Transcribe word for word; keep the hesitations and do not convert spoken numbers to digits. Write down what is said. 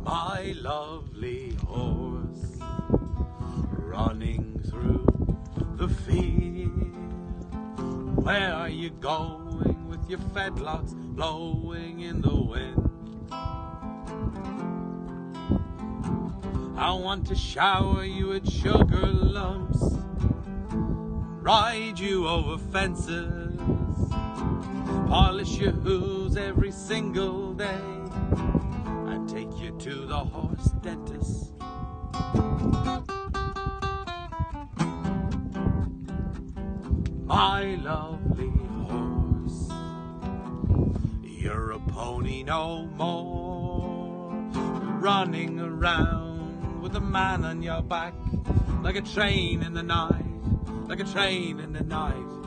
My lovely horse, running through the field. Where are you going with your fedlocks blowing in the wind? I want to shower you with sugar lumps, ride you over fences, polish your hooves every single day, and take you to the horse dentist. My lovely horse, you're a pony no more, running around with a man on your back, like a train in the night, like a train in the night.